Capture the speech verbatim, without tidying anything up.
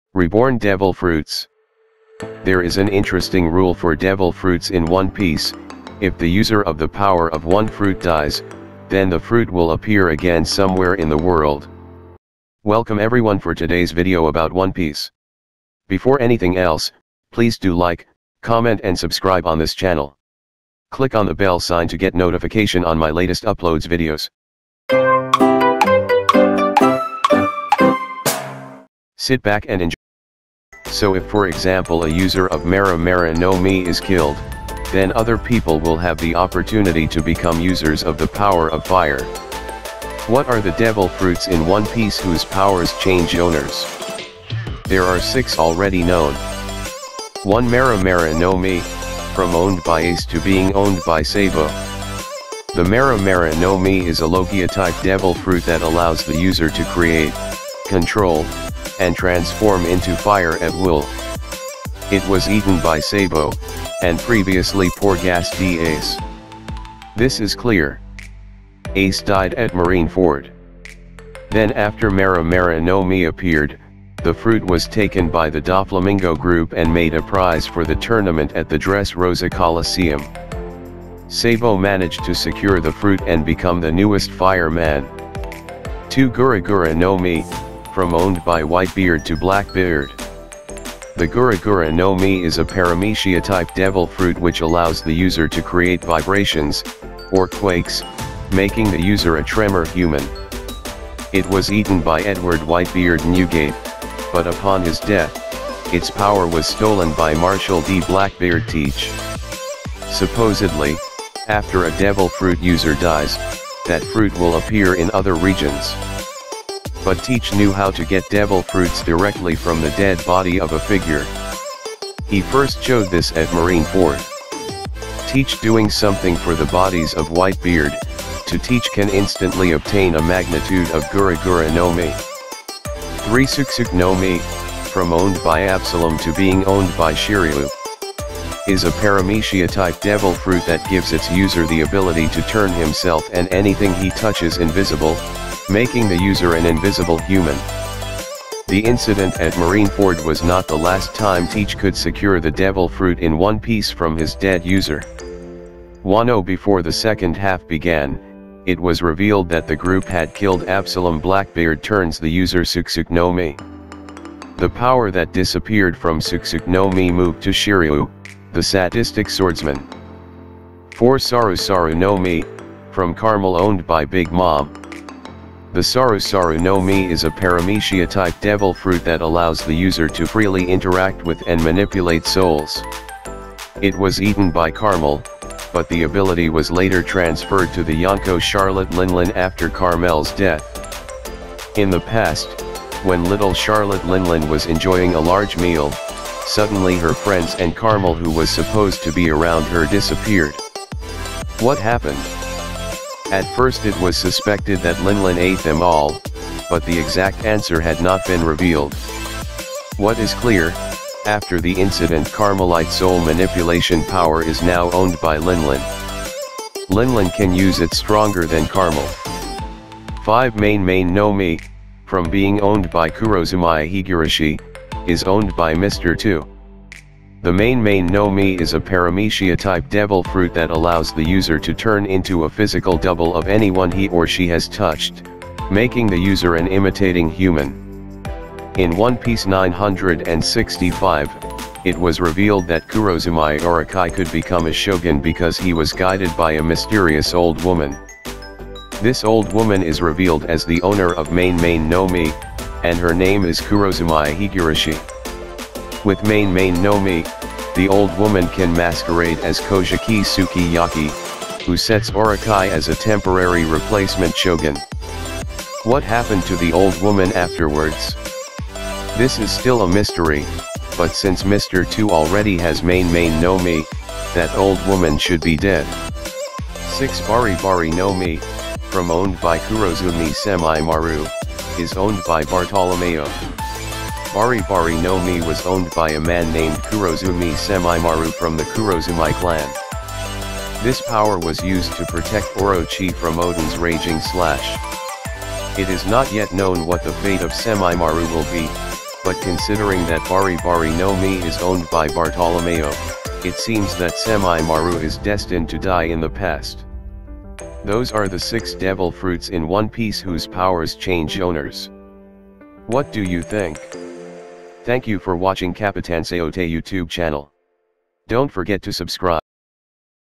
Reborn Devil Fruits. There is an interesting rule for devil fruits in One Piece. If the user of the power of one fruit dies, then the fruit will appear again somewhere in the world. Welcome everyone for today's video about One Piece. Before anything else, please do like, comment and subscribe on this channel. Click on the bell sign to get notification on my latest uploads videos. Sit back and enjoy. So if for example a user of Mera Mera no Mi is killed, then other people will have the opportunity to become users of the power of fire. What are the devil fruits in One Piece whose powers change owners? There are six already known. one Mera Mera no Mi, from owned by Ace to being owned by Sabo. The Mera Mera no Mi is a Logia type devil fruit that allows the user to create, control, and transform into fire at will. It was eaten by Sabo, and previously Porgas d Ace. This is clear. Ace died at Marineford. Then after Mera Mera no Mi appeared, the fruit was taken by the Doflamingo group and made a prize for the tournament at the Dressrosa Coliseum. Sabo managed to secure the fruit and become the newest fireman. two Gura Gura no Mi, from owned by Whitebeard to Blackbeard. The Gura Gura no Mi is a Paramecia type devil fruit which allows the user to create vibrations, or quakes, making the user a tremor human. It was eaten by Edward Whitebeard Newgate, but upon his death, its power was stolen by Marshall D. Blackbeard Teach. Supposedly, after a devil fruit user dies, that fruit will appear in other regions. But Teach knew how to get devil fruits directly from the dead body of a figure. He first showed this at Marineford. Teach doing something for the bodies of Whitebeard, to Teach can instantly obtain a magnitude of Gura Gura no Mi. three Suksuk no Mi, from owned by Absalom to being owned by Shiryu, is a Paramecia type devil fruit that gives its user the ability to turn himself and anything he touches invisible, making the user an invisible human. The incident at Marineford was not the last time Teach could secure the devil fruit in One Piece from his dead user. Wano before the second half began, it was revealed that the group had killed Absalom. Blackbeard turns the user Suksuk no Mi. The power that disappeared from Suksuk no Mi moved to Shiryu, the sadistic swordsman. four Saru Saru no Mi, from Carmel owned by Big Mom. The Saru Saru no Mi is a Paramecia type devil fruit that allows the user to freely interact with and manipulate souls. It was eaten by Carmel, but the ability was later transferred to the Yonko Charlotte Linlin after Carmel's death. In the past, when little Charlotte Linlin was enjoying a large meal, suddenly her friends and Carmel who was supposed to be around her disappeared. What happened? At first it was suspected that Linlin ate them all, but the exact answer had not been revealed. What is clear, after the incident Carmelite soul manipulation power is now owned by Linlin. Linlin can use it stronger than Carmel. five Main Main no Mi, from being owned by Kurozumaya Higurashi, is owned by Mister two. The Main Main no Mi is a Paramecia type devil fruit that allows the user to turn into a physical double of anyone he or she has touched, making the user an imitating human. In One Piece nine hundred sixty-five, it was revealed that Kurozumaya Orokai could become a shogun because he was guided by a mysterious old woman. This old woman is revealed as the owner of Main Main no Mi, and her name is Kurozumaya Higurashi. With Main Main no Mi, the old woman can masquerade as Kojiki Sukiyaki, who sets Orokai as a temporary replacement shogun. What happened to the old woman afterwards? This is still a mystery, but since Mister two already has Main Main no Mi, that old woman should be dead. six Bari Bari no Mi, from owned by Kurozumi Semimaru, is owned by Bartolomeo. Bari Bari no Mi was owned by a man named Kurozumi Semimaru from the Kurozumi clan. This power was used to protect Orochi from Odin's raging slash. It is not yet known what the fate of Semimaru will be, but considering that Bari Bari no Mi is owned by Bartolomeo, it seems that Semimaru is destined to die in the past. Those are the six devil fruits in One Piece whose powers change owners. What do you think? Thank you for watching Capitan Saote YouTube channel. Don't forget to subscribe.